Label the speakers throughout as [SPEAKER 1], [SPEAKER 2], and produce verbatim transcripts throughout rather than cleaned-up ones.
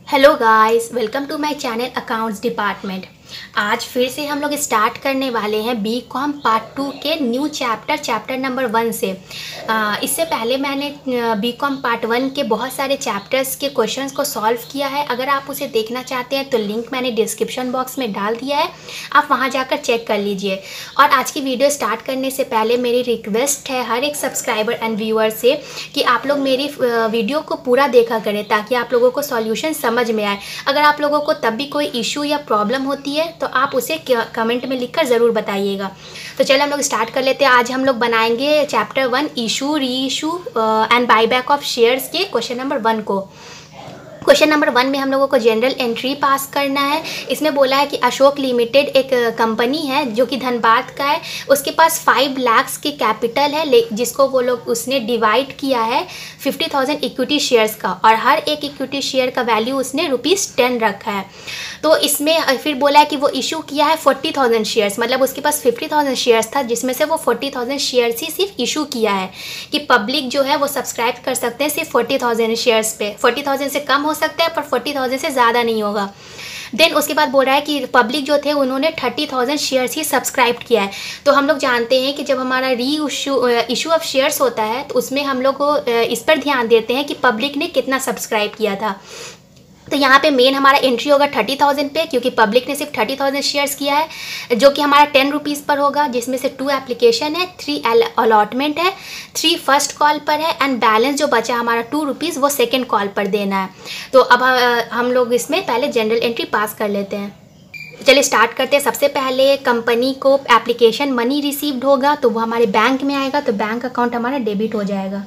[SPEAKER 1] Hello guys, welcome to my channel accounts department. आज फिर से हम लोग स्टार्ट करने वाले हैं बी कॉम पार्ट टू के new chapter chapter number one से। आ, इससे पहले मैंने बी कॉम पार्ट वन के बहुत सारे चैप्टर्स के क्वेश्चंस को सॉल्व किया है। अगर आप उसे देखना चाहते हैं तो लिंक मैंने डिस्क्रिप्शन बॉक्स में डाल दिया है, आप वहां जाकर चेक कर लीजिए। और आज की वीडियो स्टार्ट करने से पहले मेरी रिक्वेस्ट है हर एक सब्सक्राइबर एंड व्यूअर से कि आप लोग मेरी वीडियो को पूरा देखा करें ताकि आप लोगों को सॉल्यूशन समझ में आए। अगर आप लोगों को तब भी कोई इशू या प्रॉब्लम होती है तो आप उसे कमेंट में लिखकर ज़रूर बताइएगा। तो चलो हम लोग स्टार्ट कर लेते हैं। आज हम लोग बनाएंगे chapter one issue reissue and buyback of shares के क्वेश्चन नंबर वन को। क्वेश्चन नंबर वन में हम लोगों को जनरल एंट्री पास करना है। इसमें बोला है कि अशोक लिमिटेड एक कंपनी है जो कि धनबाद का है। उसके पास फाइव लाख्स की कैपिटल है जिसको वो लोग उसने डिवाइड किया है फिफ्टी थाउजेंड इक्विटी शेयर्स का, और हर एक इक्विटी शेयर का वैल्यू उसने रुपीज़ टेन रखा है। तो इसमें फिर बोला है कि वो इशू किया है फोर्टी थाउजेंड शेयर्स, मतलब उसके पास फिफ्टी थाउजेंड शेयर्स था जिसमें से वो फोर्टी थाउजेंड शेयर्स ही सिर्फ इशू किया है कि पब्लिक जो है वो सब्सक्राइब कर सकते हैं सिर्फ फोर्टी थाउजेंड शेयर्स पे। फोर्टी थाउजेंड से कम हो सकता है पर फोर्टी थाउजेंड से ज़्यादा नहीं होगा। देन उसके बाद बोल रहा है कि पब्लिक जो थे उन्होंने थर्टी थाउजेंड शेयर्स ही सब्सक्राइब किया है। तो हम लोग जानते हैं कि जब हमारा री इशू इशू ऑफ शेयर्स होता है तो उसमें हम लोग को इस पर ध्यान देते हैं कि पब्लिक ने कितना सब्सक्राइब किया था। तो यहाँ पे मेन हमारा एंट्री होगा थर्टी थाउजेंड पे, क्योंकि पब्लिक ने सिर्फ थर्टी थाउजेंड शेयर्स किया है जो कि हमारा टेन रुपीज़ पर होगा, जिसमें से टू एप्लीकेशन है, थ्री अलॉटमेंट है, थ्री फर्स्ट कॉल पर है एंड बैलेंस जो बचा हमारा टू रुपीज़ वो सेकेंड कॉल पर देना है। तो अब हम लोग इसमें पहले जनरल एंट्री पास कर लेते हैं। चलिए स्टार्ट करते हैं। सबसे पहले कंपनी को एप्लीकेशन मनी रिसीव्ड होगा तो वो हमारे बैंक में आएगा, तो बैंक अकाउंट हमारा डेबिट हो जाएगा।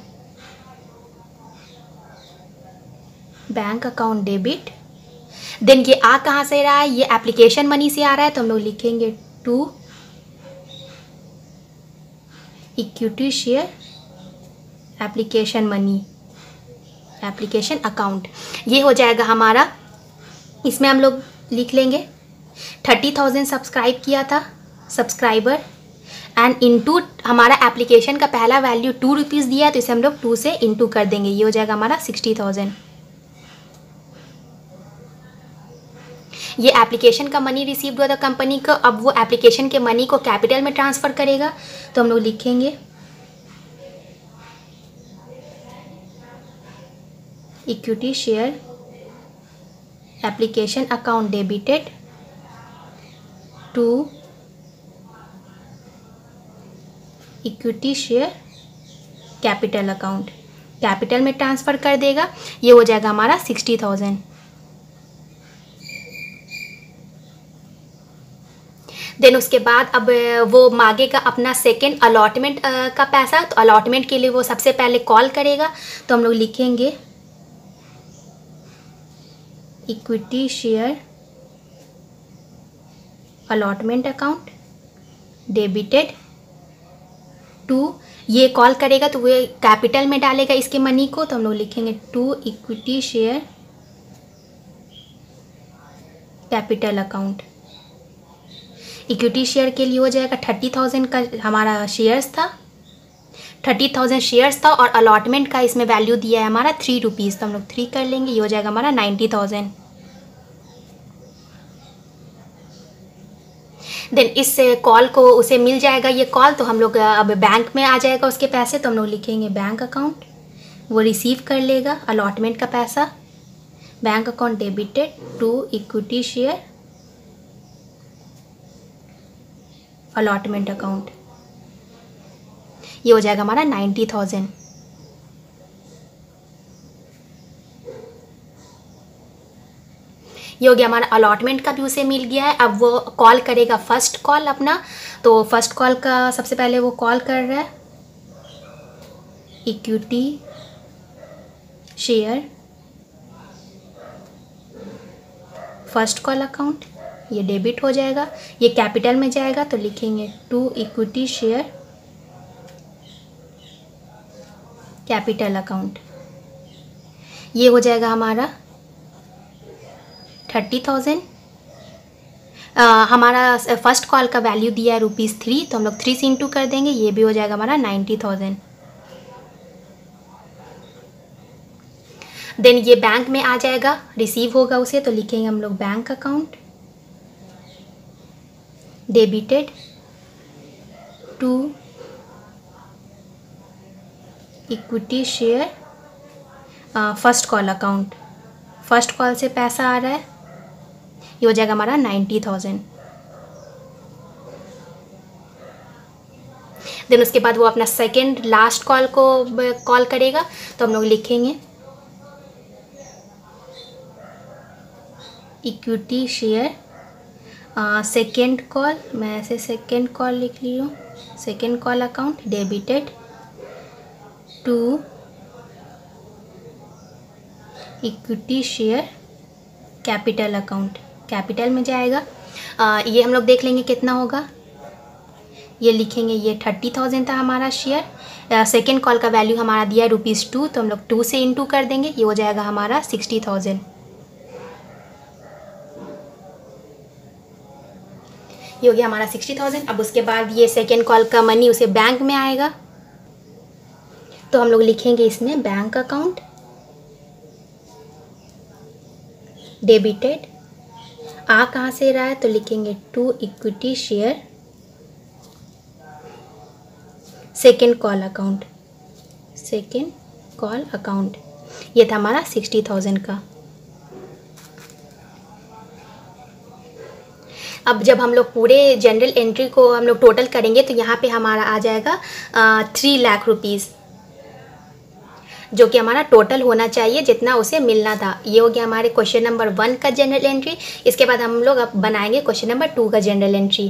[SPEAKER 1] Bank account debit. देन ये आ कहाँ से रहा है, ये एप्लीकेशन मनी से आ रहा है, तो हम लोग लिखेंगे to equity share application money application account. ये हो जाएगा हमारा। इसमें हम लोग लिख लेंगे थर्टी थाउजेंड सब्सक्राइब किया था सब्सक्राइबर एंड इनटू हमारा एप्लीकेशन का पहला वैल्यू टू रुपीज़ दिया है, तो इसे हम लोग टू से इनटू कर देंगे। ये हो जाएगा हमारा सिक्सटी थाउजेंड। ये एप्लीकेशन का मनी रिसीव हुआ था कंपनी को, अब वो एप्लीकेशन के मनी को कैपिटल में ट्रांसफ़र करेगा, तो हम लोग लिखेंगे equity share application account debited to equity share capital account, capital में ट्रांसफ़र कर देगा। ये हो जाएगा हमारा सिक्सटी थाउजेंड। देन उसके बाद अब वो मांगेगा अपना सेकेंड अलॉटमेंट का पैसा। तो अलॉटमेंट के लिए वो सबसे पहले कॉल करेगा, तो हम लोग लिखेंगे equity share allotment account debited to, ये कॉल करेगा तो वो कैपिटल में डालेगा इसके मनी को, तो हम लोग लिखेंगे to equity share capital account. Equity share के लिए हो जाएगा थर्टी थाउजेंड का हमारा शेयर्स था, थर्टी थाउजेंड शेयर्स था और अलॉटमेंट का इसमें वैल्यू दिया है हमारा थ्री रुपीज़, तो हम लोग थ्री कर लेंगे। ये हो जाएगा हमारा नाइन्टी थाउजेंड। देन इस कॉल को उसे मिल जाएगा ये कॉल, तो हम लोग अब बैंक में आ जाएगा उसके पैसे, तो हम लोग लिखेंगे बैंक अकाउंट, वो रिसीव कर लेगा अलॉटमेंट का पैसा, bank account debited to equity share allotment account. ये हो जाएगा हमारा नाइन्टी थाउजेंड। ये हो गया हमारा अलॉटमेंट का भी उसे मिल गया है। अब वो कॉल करेगा फर्स्ट कॉल अपना, तो फर्स्ट कॉल का सबसे पहले वो कॉल कर रहा है equity share first call account, ये डेबिट हो जाएगा, ये कैपिटल में जाएगा, तो लिखेंगे to equity share capital account. ये हो जाएगा हमारा थर्टी थाउजेंड। हमारा फर्स्ट कॉल का वैल्यू दिया है रुपीज़ थ्री, तो हम लोग थ्री से इंटू कर देंगे, ये भी हो जाएगा हमारा नाइन्टी थाउजेंड। देन ये बैंक में आ जाएगा, रिसीव होगा उसे, तो लिखेंगे हम लोग bank account debited to equity share first call account. First call से पैसा आ रहा है, ये हो जाएगा हमारा नाइन्टी थाउजेंड। देन उसके बाद वो अपना सेकेंड लास्ट कॉल को कॉल करेगा, तो हम लोग लिखेंगे इक्विटी शेयर सेकेंड कॉल, मैं ऐसे सेकेंड कॉल लिख ली हूँ, second call account debited to equity share capital account. Capital में जाएगा, आ, ये हम लोग देख लेंगे कितना होगा, ये लिखेंगे, ये थर्टी थाउजेंड था हमारा शेयर। सेकेंड कॉल का वैल्यू हमारा दिया है रुपीज़ टू, तो हम लोग टू से इंटू कर देंगे, ये हो जाएगा हमारा सिक्सटी थाउजेंड। ये हो गया हमारा सिक्सटी थाउजेंड। अब उसके बाद ये सेकेंड कॉल का मनी उसे बैंक में आएगा, तो हम लोग लिखेंगे इसमें बैंक अकाउंट डेबिटेड, आ कहाँ से रहा है तो लिखेंगे to equity share second call account, second call account. ये था हमारा सिक्सटी थाउजेंड का। अब जब हम लोग पूरे जनरल एंट्री को हम लोग टोटल करेंगे, तो यहाँ पे हमारा आ जाएगा थ्री लाख रुपीज़, जो कि हमारा टोटल होना चाहिए जितना उसे मिलना था। ये हो गया हमारे क्वेश्चन नंबर वन का जनरल एंट्री। इसके बाद हम लोग अब बनाएंगे क्वेश्चन नंबर टू का जनरल एंट्री।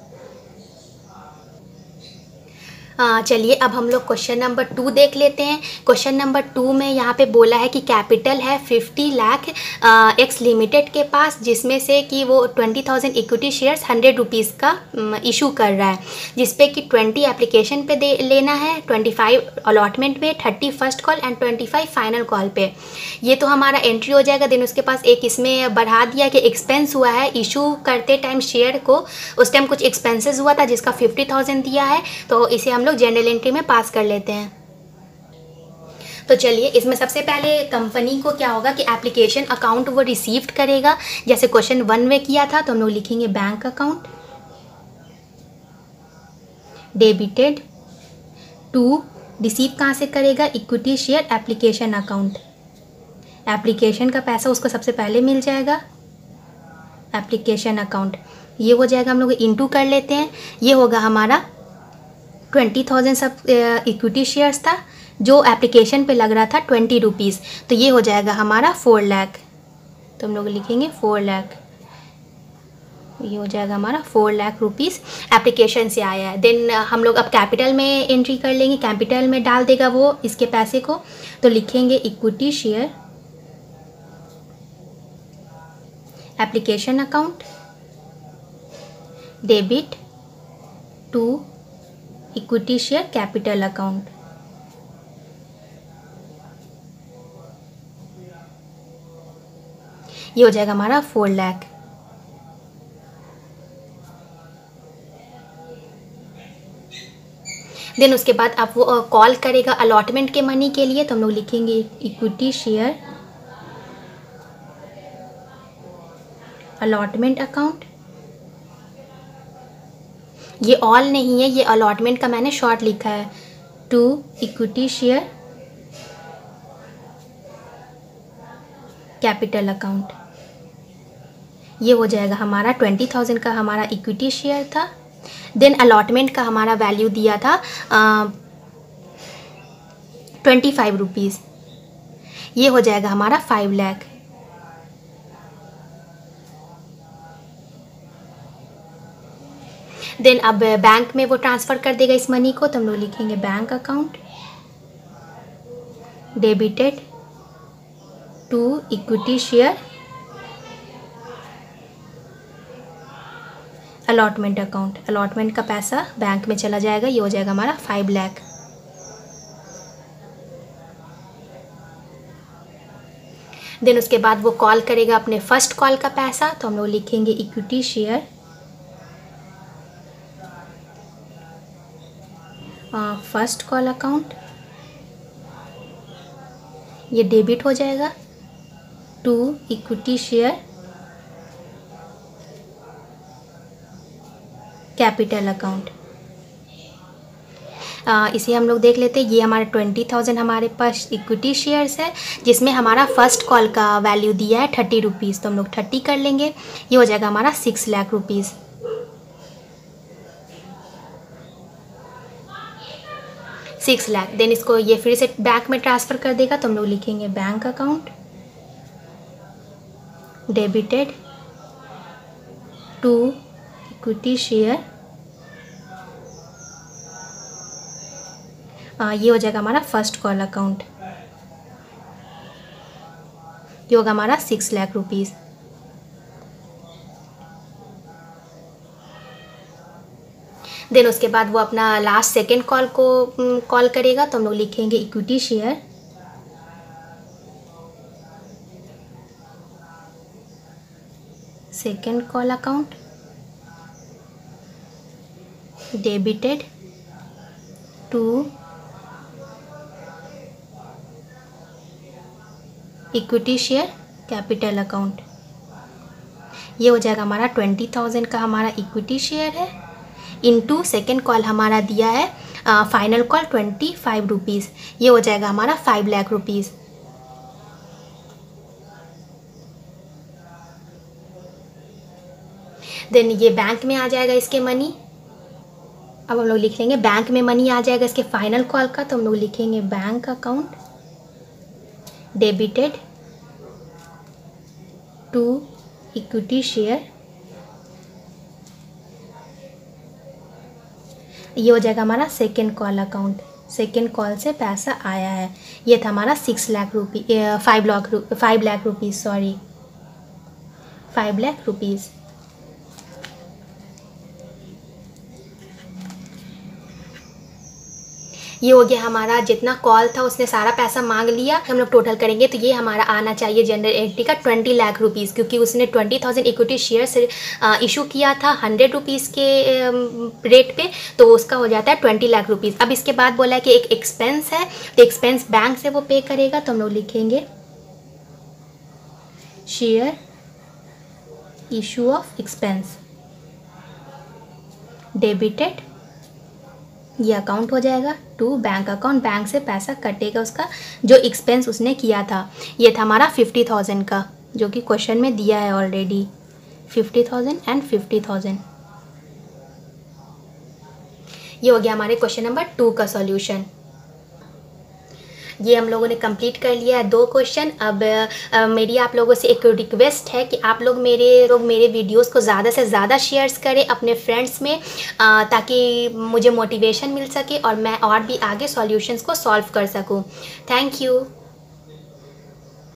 [SPEAKER 1] चलिए अब हम लोग क्वेश्चन नंबर टू देख लेते हैं। क्वेश्चन नंबर टू में यहाँ पे बोला है कि कैपिटल है फिफ्टी लाख एक्स लिमिटेड के पास, जिसमें से कि वो twenty thousand equity shares hundred rupees का इशू कर रहा है, जिसपे कि ट्वेंटी एप्लीकेशन पे दे लेना है, ट्वेंटी फाइव अलॉटमेंट पे, thirty first call and twenty five final call पे। ये तो हमारा एंट्री हो जाएगा। देन उसके पास एक इसमें बढ़ा दिया कि एक्सपेंस हुआ है इशू करते टाइम शेयर को, उस टाइम कुछ एक्सपेंसेस हुआ था जिसका फिफ्टी थाउजेंड दिया है, तो इसे हम लोग जनरल एंट्री में पास कर लेते हैं। तो चलिए इसमें सबसे पहले कंपनी को क्या होगा कि एप्लीकेशन अकाउंट वो रिसीव करेगा, जैसे क्वेश्चन वन में किया था, तो हम लोग लिखेंगे bank account debited to, receive कहाँ से करेगा, equity share application account. Application का पैसा उसको सबसे पहले मिल जाएगा, एप्लीकेशन अकाउंट। ये हो जाएगा, हम लोग इंटू कर लेते हैं, ये होगा हमारा ट्वेंटी थाउजेंड सब इक्विटी शेयर्स था, जो एप्लीकेशन पे लग रहा था ट्वेंटी रुपीज़, तो ये हो जाएगा हमारा फोर लाख। तो हम लोग लिखेंगे फोर लाख, ये हो जाएगा हमारा फोर लाख रुपीज़ एप्लीकेशन से आया है। देन हम लोग अब कैपिटल में एंट्री कर लेंगे, कैपिटल में डाल देगा वो इसके पैसे को, तो लिखेंगे equity share application account debit to equity share capital account. ये हो जाएगा हमारा फोर लाख। देन उसके बाद आप वो कॉल करेगा अलॉटमेंट के मनी के लिए, तो हम लोग लिखेंगे इक्विटी शेयर अलॉटमेंट अकाउंट। ये ऑल नहीं है, ये अलॉटमेंट का मैंने शॉर्ट लिखा है, to equity share capital account. ये हो जाएगा हमारा ट्वेंटी थाउजेंड का हमारा इक्विटी शेयर था। देन अलॉटमेंट का हमारा वैल्यू दिया था ट्वेंटी फाइव रुपीज़, ये हो जाएगा हमारा फाइव लाख। देन अब बैंक में वो ट्रांसफ़र कर देगा इस मनी को, तो हम लोग लिखेंगे bank account debited to equity share allotment account. Allotment का पैसा बैंक में चला जाएगा, ये हो जाएगा हमारा फाइव लाख। देन उसके बाद वो कॉल करेगा अपने फर्स्ट कॉल का पैसा, तो हम लोग लिखेंगे equity share first call account. ये डेबिट हो जाएगा to equity share capital account. इसे हम लोग देख लेते हैं। ये हमारे ट्वेंटी थाउजेंड हमारे पास इक्विटी शेयर्स है, जिसमें हमारा फर्स्ट कॉल का वैल्यू दिया है थर्टी रुपीज़, तो हम लोग थर्टी कर लेंगे। ये हो जाएगा हमारा six lakh rupees. Six lakh then इसको ये फिर से बैंक में ट्रांसफ़र कर देगा, तो हम लोग लिखेंगे bank account debited to equity share. ये हो जाएगा हमारा फर्स्ट कॉल अकाउंट। ये होगा हमारा सिक्स लाख रुपीज़। देन उसके बाद वो अपना लास्ट सेकेंड कॉल को कॉल करेगा, तो हम लोग लिखेंगे equity share second call account debited to equity share capital account. ये हो जाएगा हमारा ट्वेंटी थाउजेंड का हमारा इक्विटी शेयर है, इनटू सेकेंड कॉल हमारा दिया है final call twenty five rupees. ये हो जाएगा हमारा फाइव लाख रुपीज़। देन ये बैंक में आ जाएगा इसके मनी। अब हम लोग लिख लेंगे बैंक में मनी आ जाएगा इसके फाइनल कॉल का, तो हम लोग लिखेंगे bank account debited to equity share. ये हो जाएगा हमारा second call account, second call से पैसा आया है। ये था हमारा six lakh rupee five lakh five lakh rupees sorry five lakh rupees. ये हो गया हमारा जितना कॉल था उसने सारा पैसा मांग लिया। हम लोग टोटल करेंगे तो ये हमारा आना चाहिए जनरल एंट्री का ट्वेंटी लाख रुपीज़, क्योंकि उसने twenty thousand equity shares issue किया था हंड्रेड रुपीज़ के रेट पे, तो उसका हो जाता है ट्वेंटी लाख रुपीज़। अब इसके बाद बोला है कि एक एक्सपेंस है, तो एक्सपेंस बैंक से वो पे करेगा, तो हम लोग लिखेंगे share issue of expense debited. ये अकाउंट हो जाएगा टू बैंक अकाउंट, बैंक से पैसा कटेगा उसका जो एक्सपेंस उसने किया था। ये था हमारा फिफ्टी थाउजेंड का, जो कि क्वेश्चन में दिया है already, fifty thousand and fifty thousand. ये हो गया हमारे क्वेश्चन नंबर टू का सॉल्यूशन। ये हम लोगों ने कंप्लीट कर लिया है दो क्वेश्चन। अब आ, मेरी आप लोगों से एक रिक्वेस्ट है कि आप लोग मेरे लोग मेरे वीडियोस को ज़्यादा से ज़्यादा शेयर्स करें अपने फ्रेंड्स में, आ, ताकि मुझे मोटिवेशन मिल सके और मैं और भी आगे सॉल्यूशंस को सॉल्व कर सकूं। Thank you.